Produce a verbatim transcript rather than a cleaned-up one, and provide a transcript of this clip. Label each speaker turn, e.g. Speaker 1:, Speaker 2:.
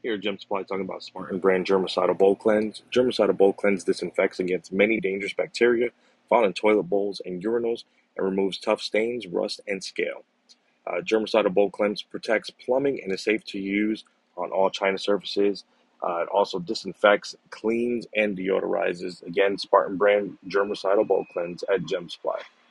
Speaker 1: Here at Gem Supply talking about Spartan brand Germicidal Bowl Cleanse. Germicidal Bowl Cleanse disinfects against many dangerous bacteria found in toilet bowls and urinals and removes tough stains, rust, and scale. Uh, Germicidal Bowl Cleanse protects plumbing and is safe to use on all china surfaces. Uh, it also disinfects, cleans, and deodorizes. Again, Spartan brand Germicidal Bowl Cleanse at Gem Supply.